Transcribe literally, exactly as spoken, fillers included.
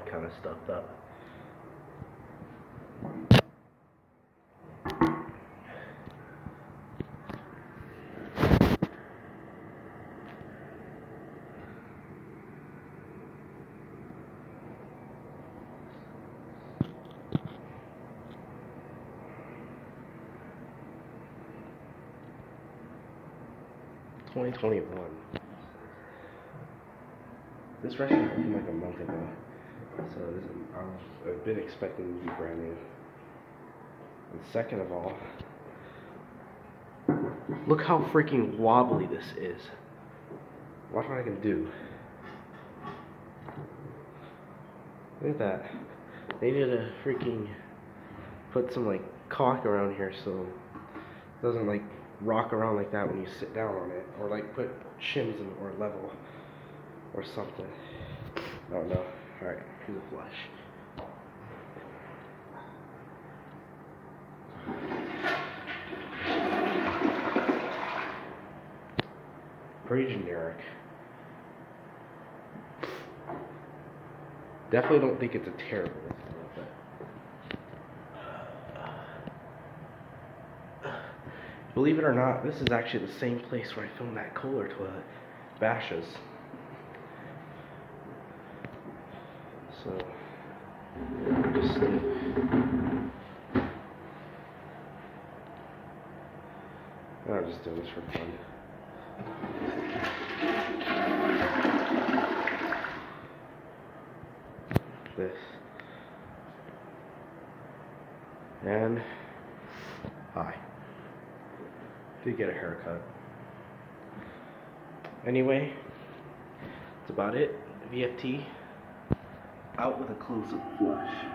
kind of stuffed up. twenty twenty-one. This restaurant opened like a month ago, so this is, I've, I've been expecting it to be brand new. And second of all, look how freaking wobbly this is. Watch what I can do. Look at that. They need to freaking put some like caulk around here so it doesn't like rock around like that when you sit down on it, or like put shims in or level or something. Oh no. Alright, here's a flush. Pretty generic. Definitely don't think it's a terrible restaurant, but believe it or not, this is actually the same place where I filmed that Kohler toilet, Bash's. So, just uh, I'm just doing this for fun. This and hi. Did get a haircut. Anyway, that's about it. V F T out with a close-up flush.